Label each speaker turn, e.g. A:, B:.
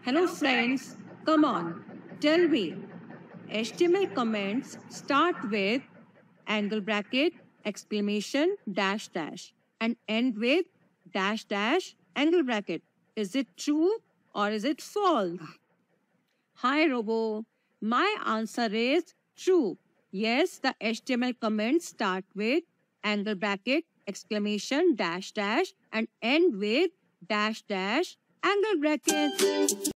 A: Hello friends, come on, tell me. HTML comments start with angle bracket, exclamation, dash dash and end with dash dash, angle bracket. Is it true or is it false? Hi Robo, my answer is true. Yes, the HTML comments start with angle bracket, exclamation, dash dash and end with dash dash, angle bracket.